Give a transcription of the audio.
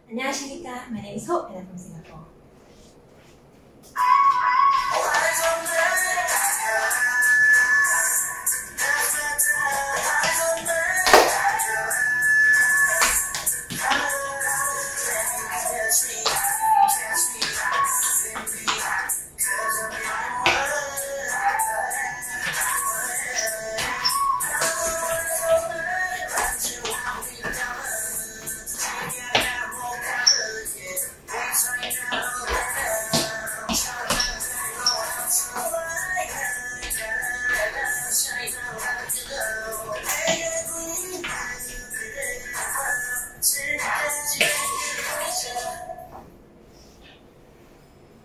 안녕하십니까? My name is Hoya and I'm from Singapore.